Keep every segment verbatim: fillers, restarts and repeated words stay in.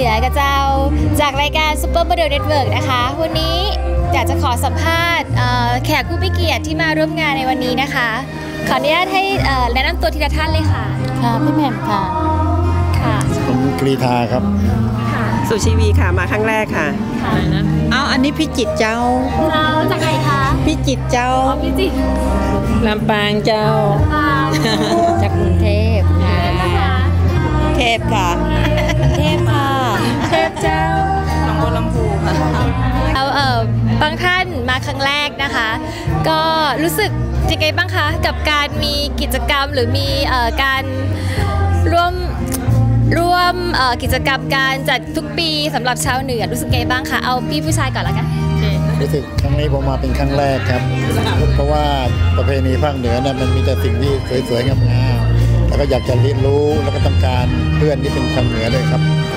นือกับเจ้าจากรายการ Super Model Network นะคะวันนี้อยากจะขอสัมภาษณ์แขกผู้มีเกียรติที่มาร่วมงานในวันนี้นะคะขออนุญาตให้แนะนำตัวทีละท่านเลยค่ะค่ะพี่แหม่มค่ะค่ะผมกรีธาครับสุชีวีค่ะมาครั้งแรกค่ะอะไรนะเอาอันนี้พี่จิตเจ้าเจ้าจากไหนคะพี่จิตเจ้าพี่จิตลำปางเจ้าจากกรุงเทพเทพค่ะเทพค่ะเทพเจ้าหนองบัวลำพูค่ะเอาเออบางท่านมาครั้งแรกนะคะก็รู้สึกยังไงบ้างคะกับการมีกิจกรรมหรือมีการร่วมร่วมกิจกรรมการจัดทุกปีสำหรับชาวเหนือรู้สึกไงบ้างคะเอาพี่ผู้ชายก่อนละกันรู้สึกครั้งนี้ผมมาเป็นครั้งแรกครับเพราะว่าประเพณีภาคเหนือเนี่ยมันมีแต่สิ่งที่สวยๆงามๆแล้วก็อยากจะเรียนรู้แล้วก็ต้องการเพื่อนที่เป็นชาวเหนือด้วยครับ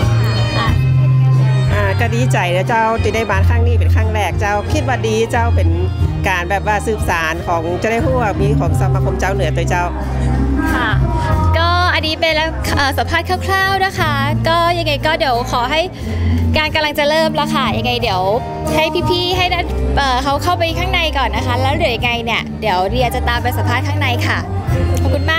อ่าก็ดีใจนะเจ้าที่ได้มาครั้งนี้เป็นครั้งแรกเจ้าคิดว่าดีเจ้าเป็นการแบบว่าสืบสานของจะได้พูดว่ามีของสมาคมเจ้าเหนือตัวเจ้าค่ะก็อันนี้เป็นสัมภาษณ์คร่าวๆนะคะก็ยังไงก็เดี๋ยวขอให้การกำลังจะเริ่มแล้วค่ะยังไงเดี๋ยวให้พี่ๆให้เขาเข้าไปข้างในก่อนนะคะแล้วเดี๋ยวยังไงเนี่ยเดี๋ยวเรียจะตามไปสัมภาษณ์ข้างในค่ะขอบคุณมาก